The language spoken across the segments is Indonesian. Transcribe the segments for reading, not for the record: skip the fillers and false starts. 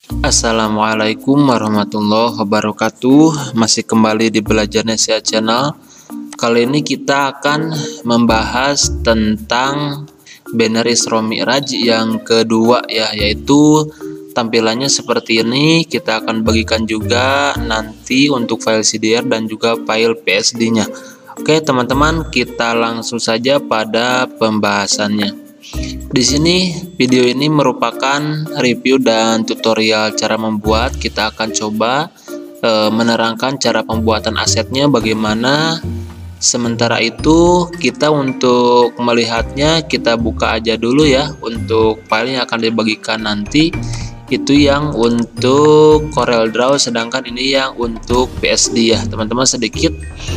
Assalamualaikum warahmatullahi wabarakatuh. Masih kembali di Belajar Nasihat Channel. Kali ini kita akan membahas tentang banner Isra Mi'raj yang kedua ya, yaitu tampilannya seperti ini. Kita akan bagikan juga nanti untuk file CDR dan juga file PSD-nya. Oke teman-teman, kita langsung saja pada pembahasannya. Di sini video ini merupakan review dan tutorial cara membuat. Kita akan coba menerangkan cara pembuatan asetnya bagaimana. Sementara itu kita untuk melihatnya kita buka aja dulu ya. Untuk file yang akan dibagikan nanti itu yang untuk CorelDRAW, sedangkan ini yang untuk PSD ya teman-teman. Sedikit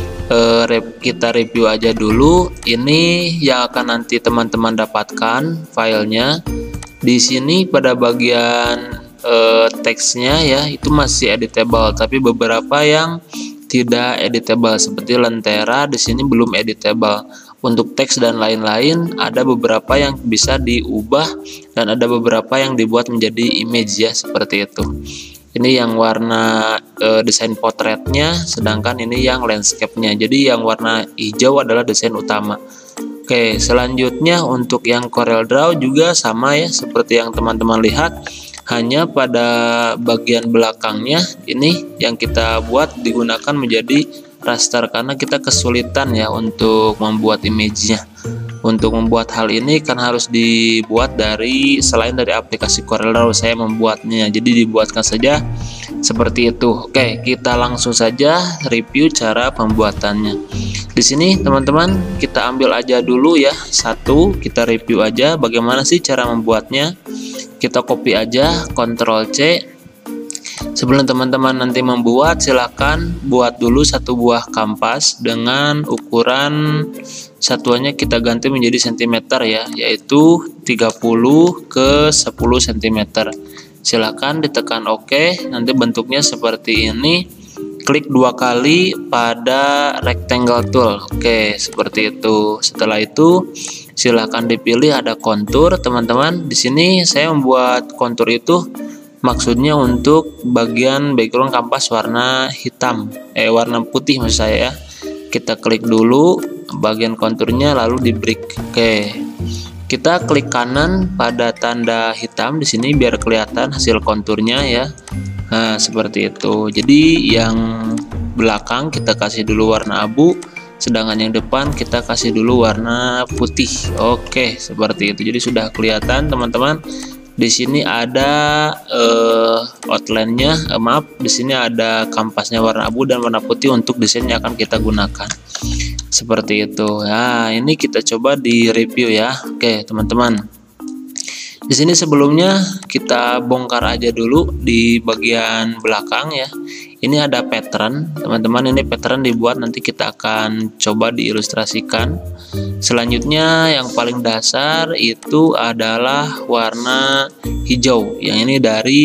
kita review aja dulu. Ini yang akan nanti teman-teman dapatkan filenya. Di sini pada bagian teksnya ya itu masih editable, tapi beberapa yang tidak editable seperti lentera di sini belum editable. Untuk teks dan lain-lain ada beberapa yang bisa diubah dan ada beberapa yang dibuat menjadi image ya, seperti itu. Ini yang warna desain potretnya, sedangkan ini yang landscape-nya. Jadi yang warna hijau adalah desain utama. Oke, selanjutnya untuk yang CorelDRAW juga sama ya, seperti yang teman-teman lihat. Hanya pada bagian belakangnya ini yang kita buat digunakan menjadi raster karena kita kesulitan ya untuk membuat image-nya. Untuk membuat hal ini kan harus dibuat selain dari aplikasi CorelDRAW saya membuatnya, jadi dibuatkan saja seperti itu. Oke, kita langsung saja review cara pembuatannya. Di sini teman-teman kita ambil aja dulu ya satu, kita review aja bagaimana sih cara membuatnya. Kita copy aja, Ctrl C. Sebelum teman-teman nanti membuat, silahkan buat dulu satu buah kanvas dengan ukuran satuannya kita ganti menjadi cm ya, yaitu 30 ke 10 cm. Silahkan ditekan OK, nanti bentuknya seperti ini. Klik dua kali pada rectangle tool. Oke, seperti itu. Setelah itu silahkan dipilih ada kontur teman-teman. Di sini saya membuat kontur itu maksudnya untuk bagian background kanvas warna hitam, warna putih maksud saya ya. Kita klik dulu bagian konturnya lalu di break. Oke, kita klik kanan pada tanda hitam di sini biar kelihatan hasil konturnya ya. Nah seperti itu. Jadi yang belakang kita kasih dulu warna abu, sedangkan yang depan kita kasih dulu warna putih. Oke, seperti itu. Jadi sudah kelihatan teman-teman. Di sini ada outline-nya, maaf, di sini ada kanvasnya warna abu dan warna putih untuk desain yang akan kita gunakan. Seperti itu. Nah, ini kita coba di review ya. Oke, teman-teman. Di sini sebelumnya kita bongkar aja dulu di bagian belakang ya. Ini ada pattern, teman-teman. Ini pattern dibuat nanti kita akan coba diilustrasikan. Selanjutnya yang paling dasar itu adalah warna hijau. Yang ini dari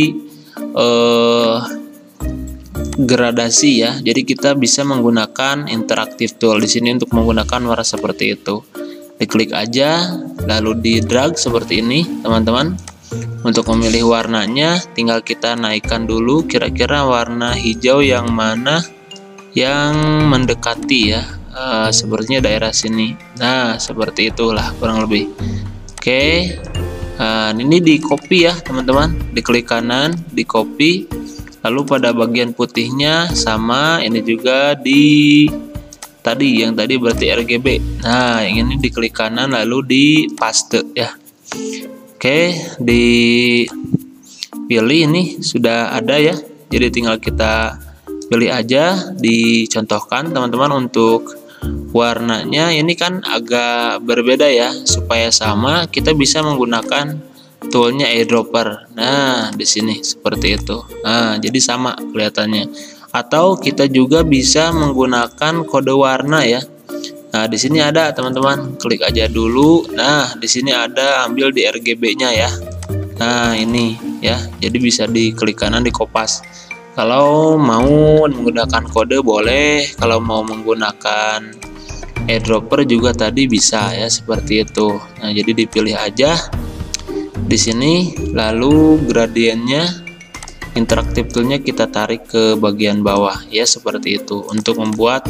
gradasi ya. Jadi kita bisa menggunakan interactive tool di sini untuk menggunakan warna seperti itu. Diklik aja lalu di drag seperti ini teman-teman. Untuk memilih warnanya tinggal kita naikkan dulu kira-kira warna hijau yang mana yang mendekati ya, sepertinya daerah sini. Nah seperti itulah kurang lebih. Oke, ini di copy ya teman-teman, diklik kanan di copy, lalu pada bagian putihnya sama, ini juga di yang tadi berarti RGB. Nah yang ini diklik kanan lalu di paste ya. Oke, dipilih, ini sudah ada ya, jadi tinggal kita pilih aja. Dicontohkan teman-teman untuk warnanya ini kan agak berbeda ya, supaya sama kita bisa menggunakan toolnya eyedropper. Nah di sini seperti itu. Nah jadi sama kelihatannya. Atau kita juga bisa menggunakan kode warna ya. Nah di sini ada teman-teman, klik aja dulu. Nah di sini ada, ambil di RGB-nya ya. Nah ini ya, jadi bisa diklik kanan di kopas. Kalau mau menggunakan kode boleh, kalau mau menggunakan eyedropper juga tadi bisa ya, seperti itu. Nah jadi dipilih aja di sini, lalu gradiennya interaktif toolnya kita tarik ke bagian bawah ya, seperti itu untuk membuat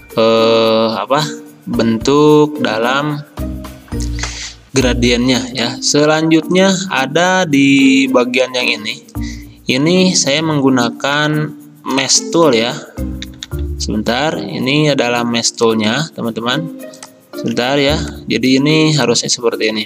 bentuk dalam gradiennya ya. Selanjutnya ada di bagian yang ini saya menggunakan mesh tool ya. Sebentar, ini adalah mesh toolnya teman-teman. Sebentar ya, jadi ini harusnya seperti ini.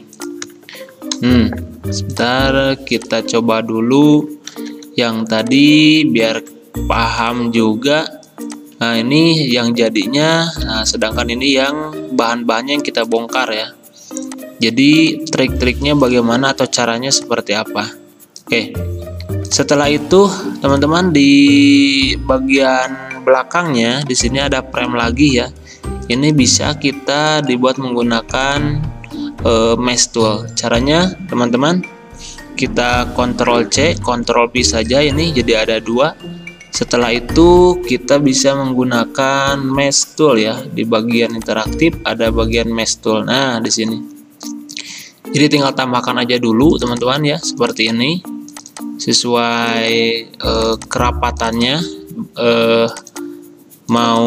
Sebentar, kita coba dulu yang tadi biar paham juga. Nah, ini yang jadinya, sedangkan ini yang bahan-bahannya yang kita bongkar ya. Jadi trik-triknya bagaimana atau caranya seperti apa. Oke, setelah itu teman-teman, di bagian belakangnya di sini ada frame lagi ya. Ini bisa kita dibuat menggunakan mesh tool. Caranya teman-teman, kita Ctrl C, Ctrl V saja, ini jadi ada dua. Setelah itu kita bisa menggunakan mesh tool ya. Di bagian interaktif ada bagian mesh tool. Nah, di sini. Jadi tinggal tambahkan aja dulu teman-teman ya, seperti ini. Sesuai kerapatannya, mau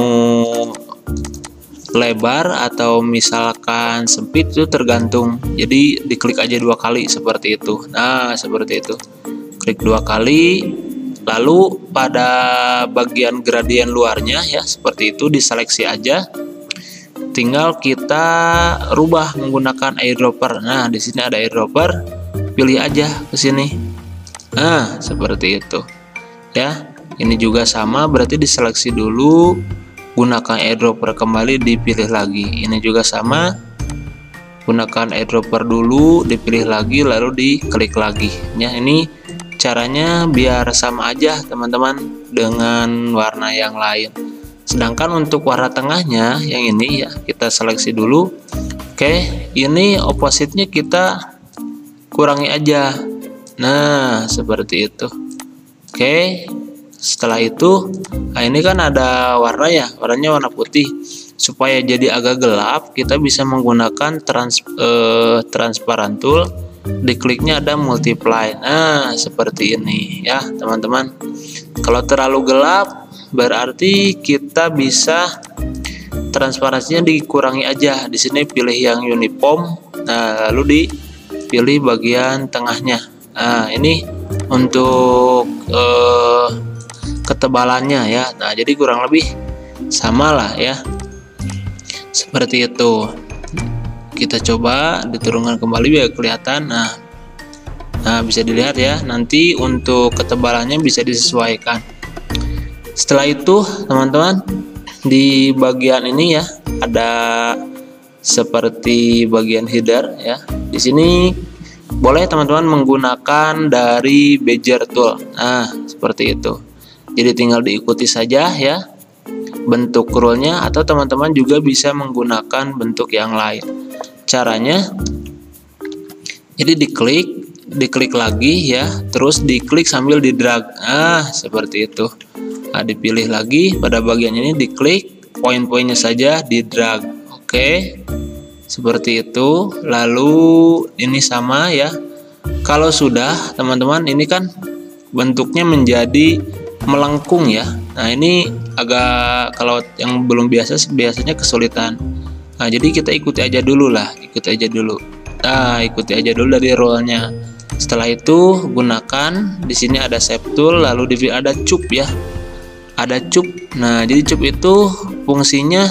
lebar atau misalkan sempit itu tergantung. Jadi diklik aja 2 kali seperti itu. Nah, seperti itu. Klik 2 kali. Lalu pada bagian gradien luarnya ya, seperti itu diseleksi aja. Tinggal kita rubah menggunakan eyedropper. Nah, di sini ada eyedropper. Pilih aja ke sini. Nah, seperti itu. Ya. Ini juga sama, berarti diseleksi dulu. Gunakan eyedropper kembali, dipilih lagi. Ini juga sama, gunakan eyedropper dulu, dipilih lagi, lalu diklik lagi ya. Ini caranya biar sama aja teman-teman dengan warna yang lain. Sedangkan untuk warna tengahnya yang ini ya, kita seleksi dulu. Oke, ini opposite-nya kita kurangi aja. Nah, seperti itu. Oke, setelah itu, nah ini kan ada warna ya, warnanya warna putih. Supaya jadi agak gelap, kita bisa menggunakan transparan tool. Dikliknya ada multiply. Nah, seperti ini ya teman-teman. Kalau terlalu gelap, berarti kita bisa transparansinya dikurangi aja. Di sini pilih yang uniform. Nah, lalu dipilih bagian tengahnya. Nah, ini untuk ketebalannya ya. Nah, jadi kurang lebih sama lah ya, seperti itu. Kita coba diturunkan kembali biar kelihatan. Nah, bisa dilihat ya, nanti untuk ketebalannya bisa disesuaikan. Setelah itu teman-teman, di bagian ini ya ada seperti bagian header ya. Di sini boleh teman-teman menggunakan dari bezier tool. Nah, seperti itu. Jadi tinggal diikuti saja ya bentuk rule-nya, atau teman-teman juga bisa menggunakan bentuk yang lain. Caranya, jadi diklik lagi ya, terus diklik sambil di drag. Nah, seperti itu. Nah, dipilih lagi pada bagian ini, diklik poin-poinnya saja, di drag. Oke, seperti itu. Lalu ini sama ya. Kalau sudah teman-teman, ini kan bentuknya menjadi melengkung ya. Nah, ini agak, kalau yang belum biasanya kesulitan. Nah, jadi kita ikuti aja dulu lah, ikuti aja dulu dari rule-nya. Setelah itu gunakan, di sini ada shape tool, lalu ada cup ya, ada cup. Nah, jadi cup itu fungsinya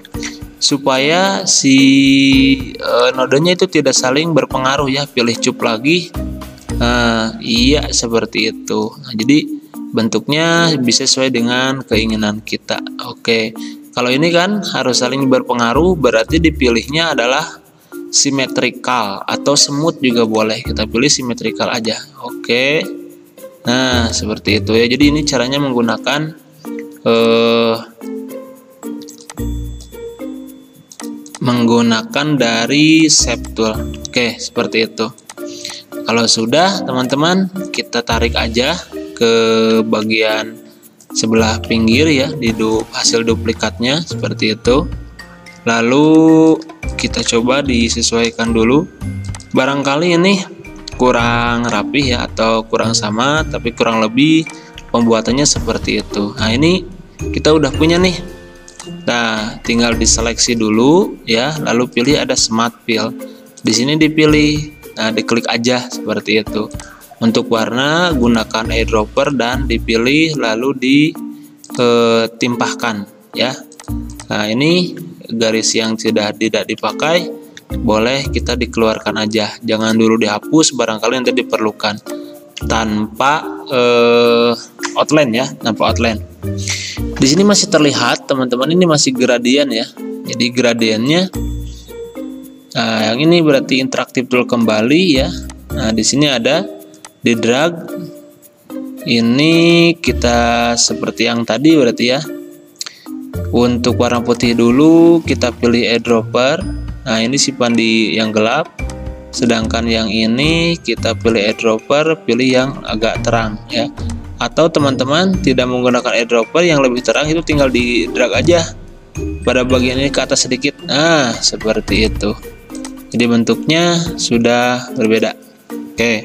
supaya si nodenya itu tidak saling berpengaruh ya. Pilih cup lagi. Nah, iya seperti itu. Nah, jadi bentuknya bisa sesuai dengan keinginan kita. Oke, kalau ini kan harus saling berpengaruh, berarti dipilihnya adalah symmetrical atau smooth juga boleh. Kita pilih symmetrical aja. Oke, nah seperti itu ya. Jadi ini caranya menggunakan dari shape tool. Oke, seperti itu. Kalau sudah teman-teman, kita tarik aja ke bagian sebelah pinggir ya, di hasil duplikatnya seperti itu. Lalu kita coba disesuaikan dulu. Barangkali ini kurang rapih ya, atau kurang sama, tapi kurang lebih pembuatannya seperti itu. Nah, ini kita udah punya nih. Nah, tinggal diseleksi dulu ya, lalu pilih ada Smart Fill. Di sini dipilih, nah diklik aja seperti itu. Untuk warna gunakan eyedropper dan dipilih lalu ditimpahkan ya. Nah, ini garis yang tidak dipakai boleh kita dikeluarkan aja, jangan dulu dihapus, barangkali nanti diperlukan. Tanpa outline ya, tanpa outline. Di sini masih terlihat teman-teman, ini masih gradien ya. Jadi gradiennya, nah yang ini berarti interaktif tool kembali ya. Nah di sini ada di drag. Ini kita seperti yang tadi berarti ya. Untuk warna putih dulu kita pilih eyedropper. Nah ini si pandi yang gelap. Sedangkan yang ini kita pilih eyedropper, pilih yang agak terang ya. Atau teman-teman tidak menggunakan eyedropper yang lebih terang, itu tinggal di drag aja pada bagian ini ke atas sedikit. Nah seperti itu. Jadi bentuknya sudah berbeda. Oke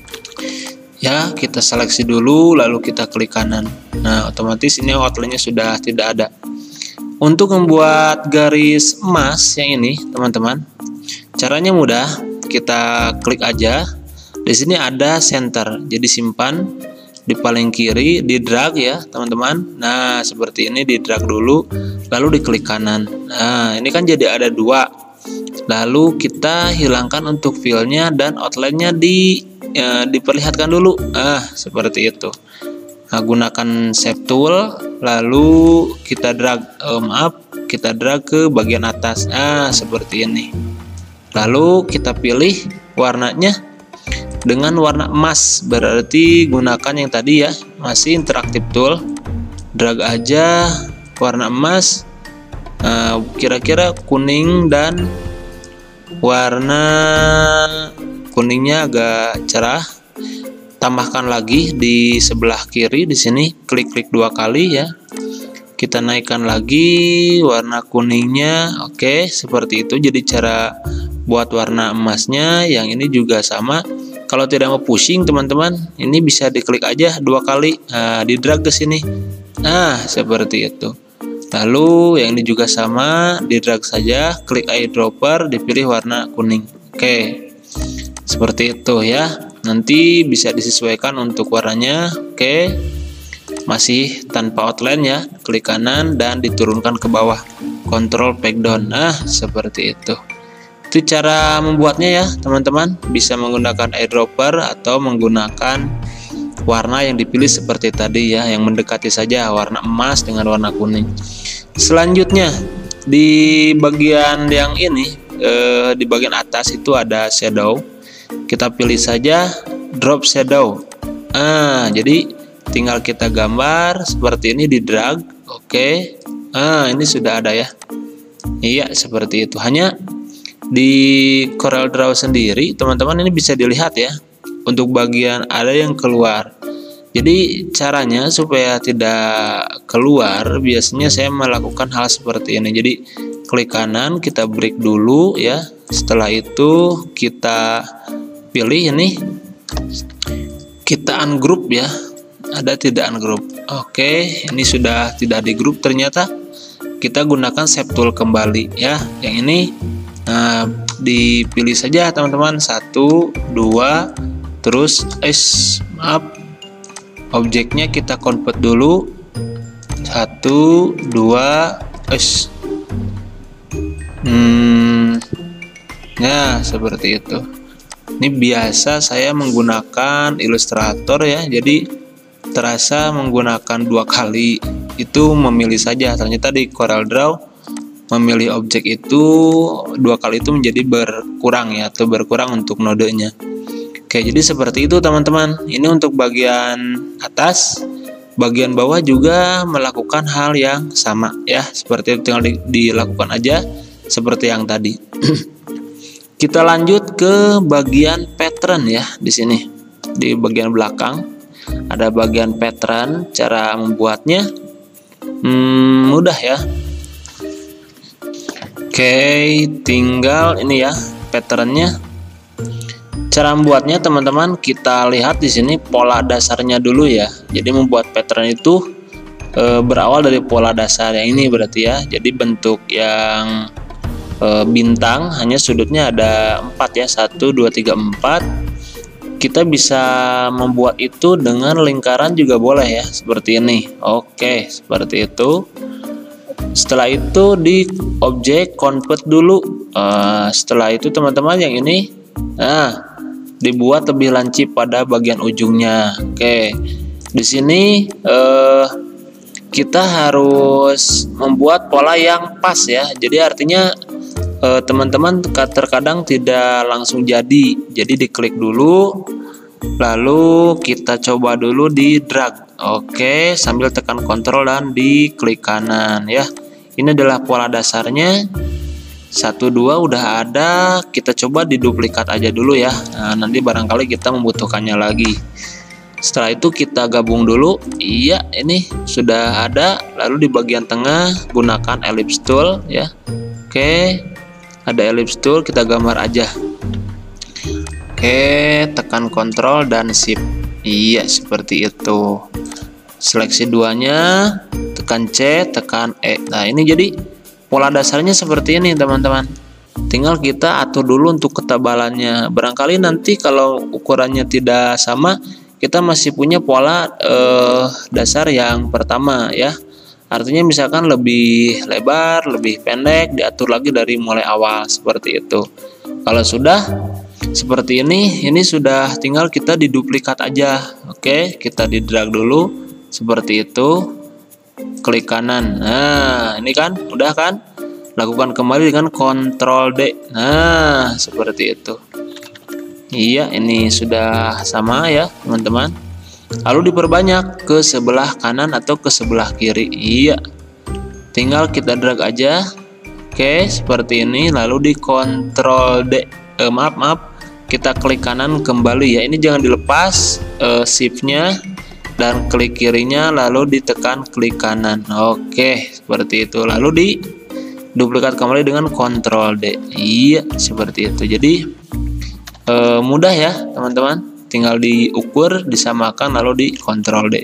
ya, kita seleksi dulu lalu kita klik kanan. Nah otomatis ini outline-nya sudah tidak ada. Untuk membuat garis emas yang ini teman-teman, caranya mudah. Kita klik aja. Di sini ada center, jadi simpan di paling kiri, di drag ya teman-teman. Nah seperti ini, di drag dulu lalu diklik kanan. Nah ini kan jadi ada dua. Lalu kita hilangkan untuk fillnya dan outline-nya diperlihatkan dulu. Seperti itu. Nah, gunakan shape tool lalu kita drag kita drag ke bagian atas. Seperti ini. Lalu kita pilih warnanya dengan warna emas, berarti gunakan yang tadi ya, masih interaktif tool. Drag aja warna emas, kira-kira kuning, dan warna kuningnya agak cerah. Tambahkan lagi di sebelah kiri, di sini klik-klik 2 kali ya. Kita naikkan lagi warna kuningnya. Oke, seperti itu. Jadi cara buat warna emasnya. Yang ini juga sama. Kalau tidak mau pusing teman-teman, ini bisa diklik aja 2 kali, di drag ke sini. Nah seperti itu. Lalu yang ini juga sama, di drag saja, klik eyedropper, dipilih warna kuning. Oke, seperti itu ya. Nanti bisa disesuaikan untuk warnanya. Oke, masih tanpa outline ya. Klik kanan dan diturunkan ke bawah, Control Pack Down. Nah seperti itu. Itu cara membuatnya ya teman-teman. Bisa menggunakan eyedropper atau menggunakan warna yang dipilih seperti tadi ya, yang mendekati saja warna emas dengan warna kuning. Selanjutnya di bagian yang ini, di bagian atas itu ada shadow. Kita pilih saja drop shadow. Jadi tinggal kita gambar seperti ini, di drag. Oke. Ini sudah ada ya. Iya seperti itu. Hanya di Corel Draw sendiri teman-teman ini bisa dilihat ya, untuk bagian ada yang keluar. Jadi caranya supaya tidak keluar, biasanya saya melakukan hal seperti ini. Jadi klik kanan, kita break dulu ya. Setelah itu kita pilih ini, kita ungroup ya. Ada tidak ungroup. Oke, ini sudah tidak di group ternyata. Kita gunakan shape tool kembali ya. Yang ini dipilih saja teman-teman, 1, 2, terus objeknya kita convert dulu, 1, 2, nah seperti itu. Ini biasa saya menggunakan Illustrator ya, jadi terasa menggunakan 2 kali. Itu memilih saja, ternyata di Corel Draw memilih objek itu 2 kali itu menjadi berkurang ya, atau berkurang untuk nodenya. Oke, jadi seperti itu teman-teman. Ini untuk bagian atas. Bagian bawah juga melakukan hal yang sama ya, seperti itu, tinggal dilakukan aja seperti yang tadi. Kita lanjut ke bagian pattern ya. Di sini di bagian belakang ada bagian pattern. Cara membuatnya mudah ya. Oke, tinggal ini ya patternnya. Cara membuatnya teman-teman, kita lihat di sini pola dasarnya dulu ya. Jadi membuat pattern itu berawal dari pola dasar yang ini berarti ya. Jadi bentuk yang bintang, hanya sudutnya ada 4 ya, 1, 2, 3, 4. Kita bisa membuat itu dengan lingkaran juga boleh ya, seperti ini. Oke, seperti itu. Setelah itu di objek convert dulu. Setelah itu teman-teman yang ini, dibuat lebih lancip pada bagian ujungnya. Oke, di sini kita harus membuat pola yang pas ya. Jadi artinya teman-teman terkadang tidak langsung jadi diklik dulu, lalu kita coba dulu di drag. Oke, sambil tekan kontrol dan diklik kanan ya. Ini adalah pola dasarnya. 1, 2 udah ada, kita coba diduplikat aja dulu ya. Nanti barangkali kita membutuhkannya lagi. Setelah itu kita gabung dulu. Iya, ini sudah ada. Lalu di bagian tengah gunakan ellipse tool ya. Oke, ada ellipse tool, kita gambar aja. Oke, tekan kontrol dan shift. Iya, seperti itu. Seleksi duanya, tekan C, tekan E. Nah, ini jadi pola dasarnya seperti ini teman-teman. Tinggal kita atur dulu untuk ketebalannya. Barangkali nanti kalau ukurannya tidak sama, kita masih punya pola dasar yang pertama ya. Artinya misalkan lebih lebar, lebih pendek, diatur lagi dari mulai awal seperti itu. Kalau sudah seperti ini sudah tinggal kita diduplikat aja. Oke, kita di drag dulu seperti itu. Klik kanan. Nah, ini kan udah kan? Lakukan kembali dengan Ctrl D. Nah, seperti itu. Iya, ini sudah sama ya, teman-teman. Lalu diperbanyak ke sebelah kanan atau ke sebelah kiri. Iya, tinggal kita drag aja. Oke, seperti ini. Lalu di Ctrl D, maaf, kita klik kanan kembali ya. Ini jangan dilepas shiftnya dan klik kirinya, lalu ditekan klik kanan. Oke, seperti itu. Lalu di duplikat kembali dengan Ctrl D. Iya, seperti itu. Jadi mudah ya teman-teman. Tinggal diukur, disamakan, lalu di Ctrl D.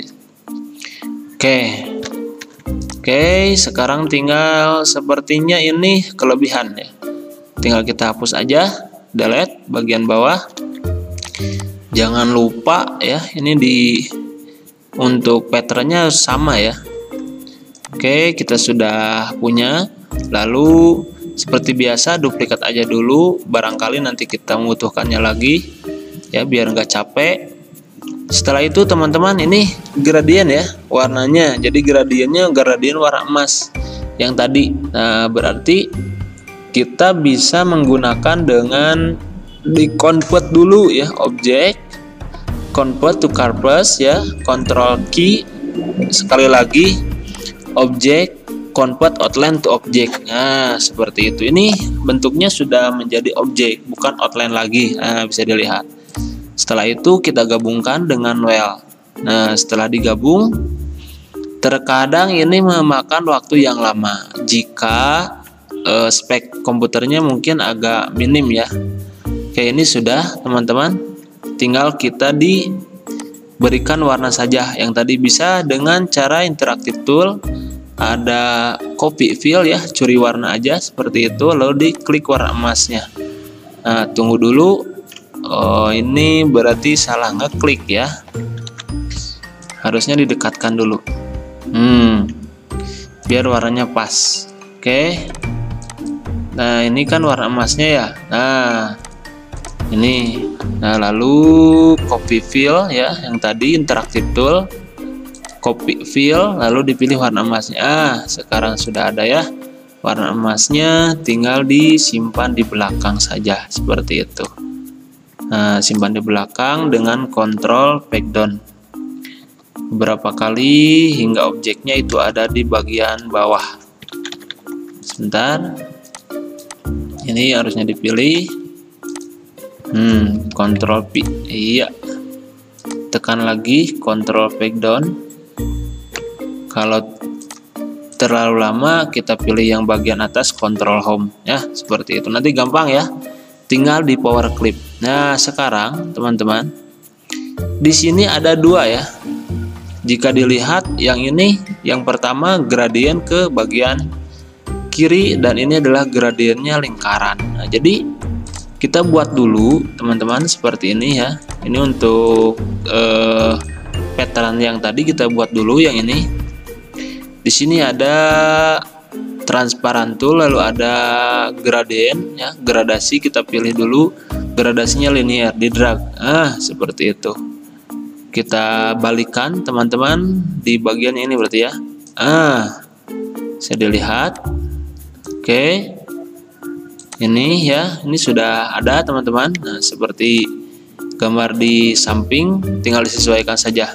Oke, sekarang tinggal sepertinya ini kelebihan ya. Tinggal kita hapus aja, delete bagian bawah. Jangan lupa ya, ini untuk patternnya sama ya. Oke, kita sudah punya. Lalu seperti biasa duplikat aja dulu, barangkali nanti kita membutuhkannya lagi ya, biar nggak capek. Setelah itu teman-teman, ini gradien ya warnanya. Jadi gradien warna emas yang tadi. Nah, berarti kita bisa menggunakan dengan di convert dulu ya, objek convert to canvas ya, control key, sekali lagi objek convert outline to object. Nah, seperti itu. Ini bentuknya sudah menjadi objek, bukan outline lagi. Nah, bisa dilihat. Setelah itu kita gabungkan dengan well. Nah, setelah digabung, terkadang ini memakan waktu yang lama jika spek komputernya mungkin agak minim ya. Oke, ini sudah teman-teman. Tinggal kita diberikan warna saja. Yang tadi bisa dengan cara interaktif tool. Ada copy fill ya, curi warna aja seperti itu, lalu diklik warna emasnya. Nah, tunggu dulu. Oh, ini berarti salah ngeklik ya. Harusnya didekatkan dulu. Biar warnanya pas. Oke. Nah, ini kan warna emasnya ya. Nah, ini. Nah, lalu copy fill ya, yang tadi interaktif tool. Copy fill, lalu dipilih warna emasnya. Sekarang sudah ada ya warna emasnya, tinggal disimpan di belakang saja seperti itu. Nah, simpan di belakang dengan Ctrl Backdown beberapa kali hingga objeknya itu ada di bagian bawah. Sebentar, ini harusnya dipilih. Ctrl P, iya, tekan lagi Ctrl Backdown. Kalau terlalu lama kita pilih yang bagian atas, Ctrl Home ya, seperti itu. Nanti gampang ya, tinggal di power clip. Nah, sekarang teman-teman, di sini ada dua ya. Jika dilihat yang ini, yang pertama gradien ke bagian kiri dan ini adalah gradiennya lingkaran. Nah, jadi kita buat dulu teman-teman seperti ini ya. Ini untuk pattern yang tadi kita buat dulu yang ini. Di sini ada transparan tool, lalu ada gradien ya, gradasi kita pilih dulu. Gradasinya linear, di drag. Seperti itu. Kita balikan teman-teman di bagian ini berarti ya. Bisa dilihat. Oke. Ini ya, ini sudah ada teman-teman. Nah, seperti gambar di samping, tinggal disesuaikan saja.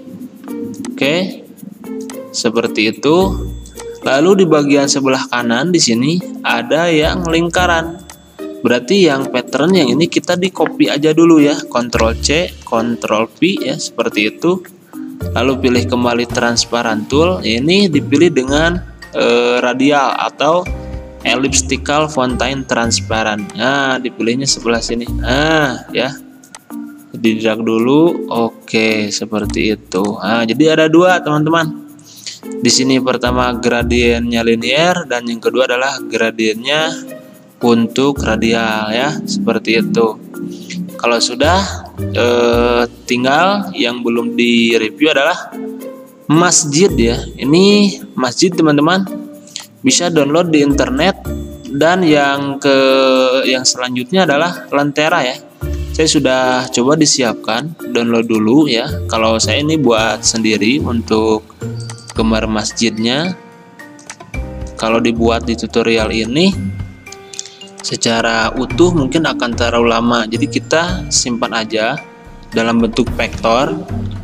Oke. Seperti itu. Lalu di bagian sebelah kanan di sini ada yang lingkaran. Berarti yang pattern yang ini kita di copy aja dulu ya, Ctrl C, Ctrl V ya, seperti itu. Lalu pilih kembali transparan tool, ini dipilih dengan radial atau elliptical fountain transparent. Nah, dipilihnya sebelah sini. Ya. Di drag dulu. Oke, seperti itu. Jadi ada dua teman-teman. Di sini pertama gradiennya linear dan yang kedua adalah gradiennya untuk radial ya, seperti itu. Kalau sudah tinggal yang belum di review adalah masjid ya. Ini masjid teman-teman, bisa download di internet. Dan yang selanjutnya adalah lentera ya. Saya sudah coba disiapkan, download dulu ya. Kalau saya ini buat sendiri untuk gambar masjidnya. Kalau dibuat di tutorial ini secara utuh mungkin akan terlalu lama, jadi kita simpan aja dalam bentuk vektor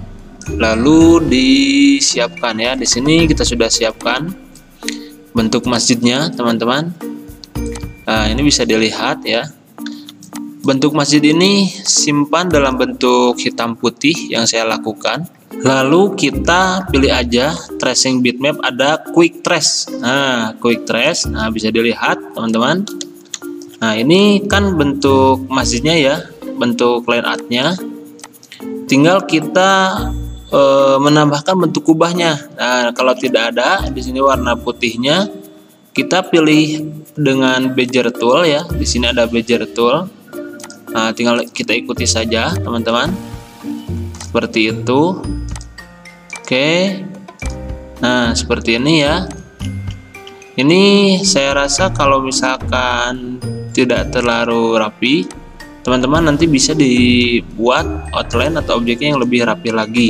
lalu disiapkan ya. Di sini kita sudah siapkan bentuk masjidnya teman-teman. Nah, ini bisa dilihat ya, bentuk masjid ini simpan dalam bentuk hitam putih yang saya lakukan. Lalu kita pilih aja tracing bitmap, ada quick trace. Quick trace, bisa dilihat teman-teman. Nah, ini kan bentuk masjidnya ya, bentuk layoutnya. Tinggal kita menambahkan bentuk kubahnya. Nah, kalau tidak ada di sini warna putihnya, kita pilih dengan bezier tool ya. Di sini ada bezier tool. Nah, tinggal kita ikuti saja teman-teman. Seperti itu. Oke. Nah, seperti ini ya. Ini saya rasa kalau misalkan tidak terlalu rapi, teman-teman nanti bisa dibuat outline atau objeknya yang lebih rapi lagi.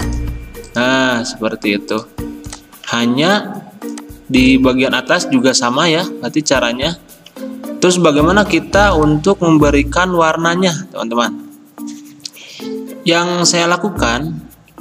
Nah, seperti itu. Hanya di bagian atas juga sama ya, berarti caranya. Terus bagaimana kita untuk memberikan warnanya, teman-teman? Yang saya lakukan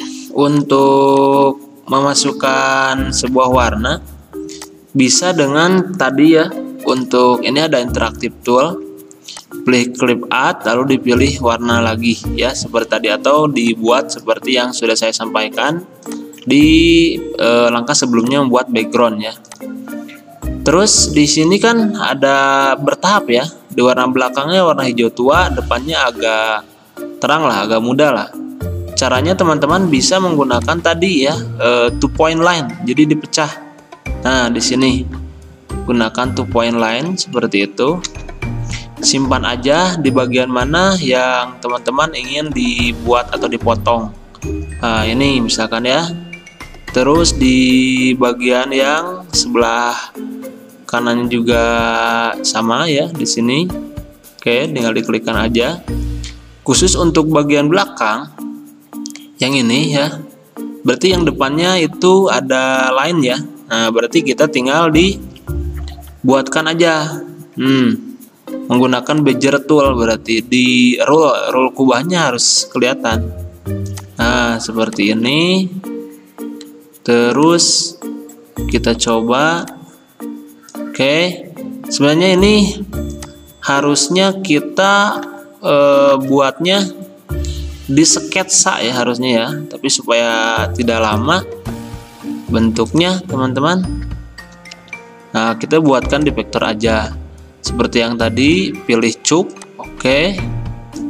untuk memasukkan sebuah warna bisa dengan tadi ya. Untuk ini ada interaktif tool, pilih clip art lalu dipilih warna lagi ya, seperti tadi, atau dibuat seperti yang sudah saya sampaikan di langkah sebelumnya membuat background ya. Terus di sini kan ada bertahap ya, di warna belakangnya warna hijau tua, depannya agak terang lah, agak muda lah. Caranya teman-teman bisa menggunakan tadi ya, 2-point line, jadi dipecah. Nah, di sini gunakan 2-point line seperti itu. Simpan aja di bagian mana yang teman-teman ingin dibuat atau dipotong. Nah, ini misalkan ya. Terus di bagian yang sebelah kanan juga sama ya, di sini. Oke, tinggal diklikkan aja. Khusus untuk bagian belakang yang ini ya, berarti yang depannya itu ada line ya. Nah, berarti kita tinggal buatkan aja menggunakan bezier tool, berarti di roll kubahnya harus kelihatan. Nah, seperti ini. Terus kita coba. Oke, sebenarnya ini harusnya kita buatnya di sketsa ya harusnya ya, tapi supaya tidak lama bentuknya teman-teman. Nah, kita buatkan di vektor aja seperti yang tadi, pilih cube. Oke,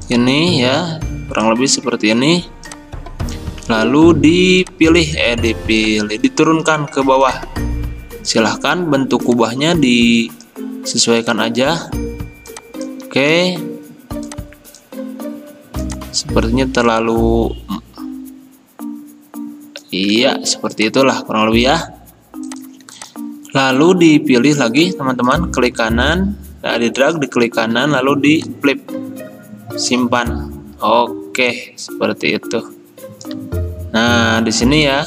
ini ya, kurang lebih seperti ini. Lalu diturunkan ke bawah. Silahkan bentuk kubahnya disesuaikan aja. Oke, sepertinya terlalu, iya seperti itulah kurang lebih ya. Lalu dipilih lagi teman-teman, klik kanan, nah, di drag, diklik kanan, lalu di flip, simpan. Oke, seperti itu. Nah, di sini ya.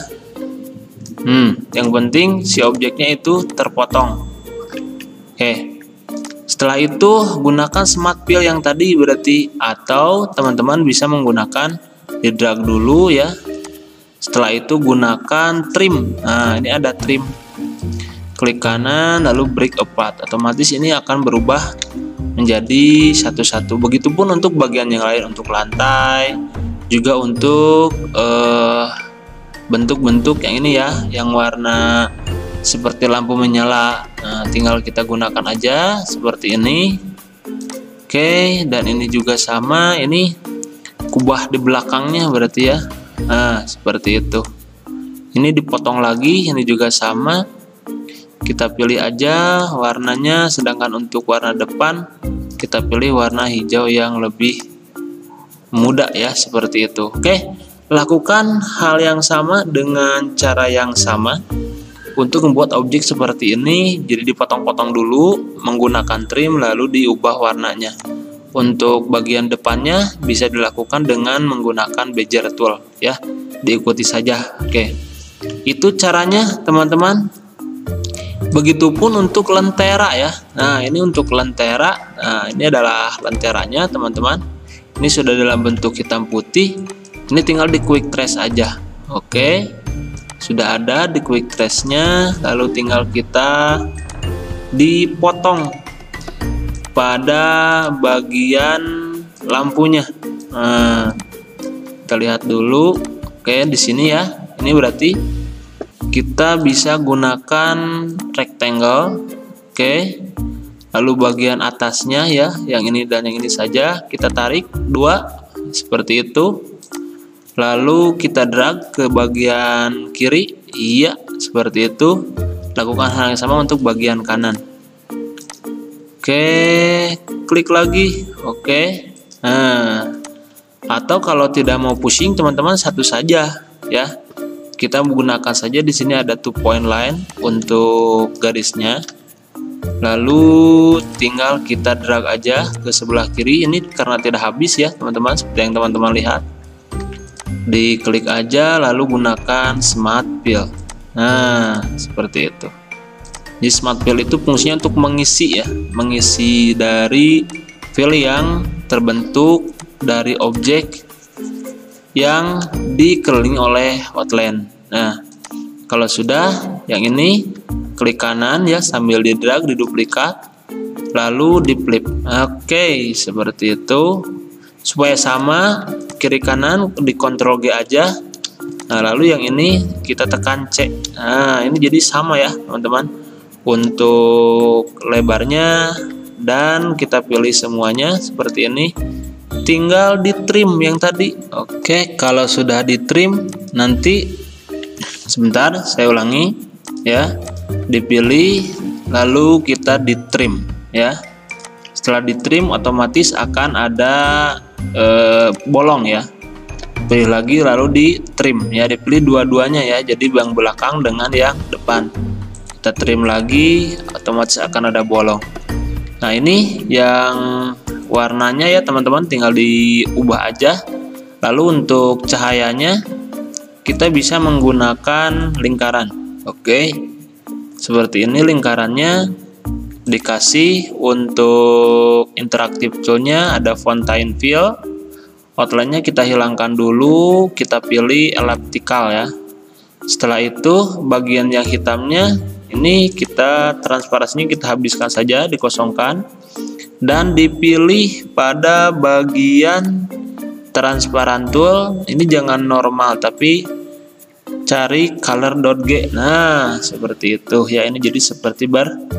Yang penting si objeknya itu terpotong. Oke. Setelah itu gunakan smart fill yang tadi berarti, atau teman-teman bisa menggunakan di drag dulu ya. Setelah itu gunakan trim. Nah, ini ada trim. Klik kanan lalu break apart. Otomatis ini akan berubah menjadi satu-satu. Begitupun untuk bagian yang lain, untuk lantai, juga untuk bentuk-bentuk yang ini ya, yang warna seperti lampu menyala. Nah, tinggal kita gunakan aja seperti ini. Oke, dan ini juga sama, ini kubah di belakangnya berarti ya. Nah, seperti itu. Ini dipotong lagi, ini juga sama. Kita pilih aja warnanya, sedangkan untuk warna depan kita pilih warna hijau yang lebih muda ya, seperti itu. Oke, lakukan hal yang sama dengan cara yang sama untuk membuat objek seperti ini. Jadi dipotong-potong dulu menggunakan trim, lalu diubah warnanya. Untuk bagian depannya bisa dilakukan dengan menggunakan bezier tool ya, diikuti saja. Oke, itu caranya teman-teman. Begitupun untuk lentera ya. Nah, ini untuk lentera. Nah, ini adalah lenteranya teman-teman. Ini sudah dalam bentuk hitam putih. Ini tinggal di quick trace aja. Oke, sudah ada di quick trace-nya. Lalu tinggal kita dipotong pada bagian lampunya. Nah, kita lihat dulu. Oke, di sini ya. Ini berarti kita bisa gunakan rectangle. Oke, lalu bagian atasnya ya, yang ini dan yang ini saja kita tarik dua seperti itu, lalu kita drag ke bagian kiri. Iya, seperti itu. Lakukan hal yang sama untuk bagian kanan. Oke, klik lagi. Oke, nah, atau kalau tidak mau pusing teman-teman, satu saja ya. Kita menggunakan saja, di sini ada 2 point line untuk garisnya. Lalu tinggal kita drag aja ke sebelah kiri. Ini karena tidak habis ya teman-teman, seperti yang teman-teman lihat. Diklik aja lalu gunakan smart fill. Nah, seperti itu. Jadi smart fill itu fungsinya untuk mengisi ya, mengisi dari fill yang terbentuk dari objek yang dikelilingi oleh outline. Nah, kalau sudah yang ini klik kanan ya, sambil di drag, diduplikat, lalu di flip. Oke, seperti itu. Supaya sama kiri kanan di Ctrl G aja. Nah, lalu yang ini kita tekan C. Nah, ini jadi sama ya teman-teman untuk lebarnya, dan kita pilih semuanya seperti ini. Tinggal di trim yang tadi. Oke, kalau sudah di trim, nanti sebentar saya ulangi ya, dipilih lalu kita di trim ya. Setelah di trim otomatis akan ada bolong ya. Pilih lagi lalu di trim ya, dipilih dua-duanya ya, jadi yang belakang dengan yang depan. Kita trim lagi, otomatis akan ada bolong. Nah, ini yang warnanya ya teman-teman, tinggal diubah aja. Lalu untuk cahayanya kita bisa menggunakan lingkaran. Oke, seperti ini lingkarannya. Dikasih untuk interaktif toolnya ada fontaine fill. Outline-nya kita hilangkan dulu, kita pilih elliptical ya. Setelah itu bagian yang hitamnya ini kita transparansinya kita habiskan saja, dikosongkan. Dan dipilih pada bagian transparan tool. Ini jangan normal tapi cari color.g. Nah, seperti itu ya, ini jadi seperti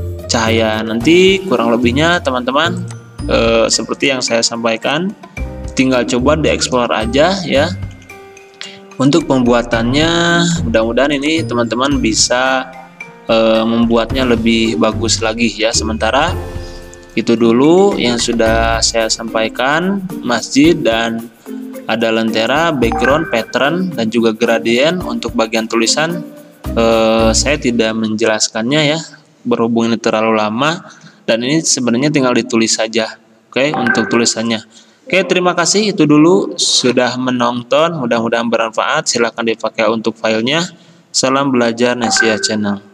bercahaya. Nanti kurang lebihnya teman-teman seperti yang saya sampaikan. tinggal coba dieksplor aja ya. Untuk pembuatannya mudah-mudahan ini teman-teman bisa membuatnya lebih bagus lagi ya. Sementara itu dulu yang sudah saya sampaikan, masjid dan ada lentera, background, pattern, dan juga gradient. Untuk bagian tulisan saya tidak menjelaskannya ya, berhubung ini terlalu lama, dan ini sebenarnya tinggal ditulis saja. Oke, untuk tulisannya. Oke, terima kasih, itu dulu sudah menonton, mudah-mudahan bermanfaat. Silahkan dipakai untuk filenya. Salam belajar Nesia Channel.